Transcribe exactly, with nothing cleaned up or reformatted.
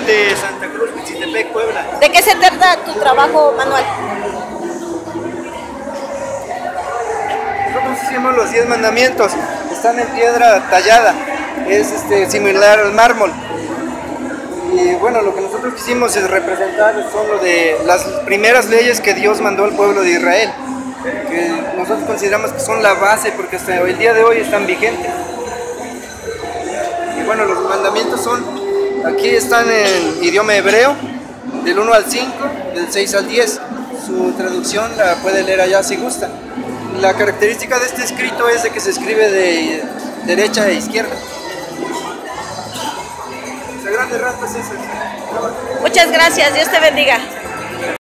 de Santa Cruz, Huichiltepec, Puebla. ¿De qué se trata tu trabajo manual? Nosotros hicimos los diez mandamientos, están en piedra tallada, es este, similar al mármol. Y bueno, lo que nosotros quisimos es representar son lo de las primeras leyes que Dios mandó al pueblo de Israel, que nosotros consideramos que son la base porque hasta el día de hoy están vigentes. Y bueno, los mandamientos son, aquí están en idioma hebreo, del uno al cinco, del seis al diez. Su traducción la puede leer allá si gusta. La característica de este escrito es de que se escribe de derecha e izquierda. A grandes rasgos es eso. Muchas gracias, Dios te bendiga.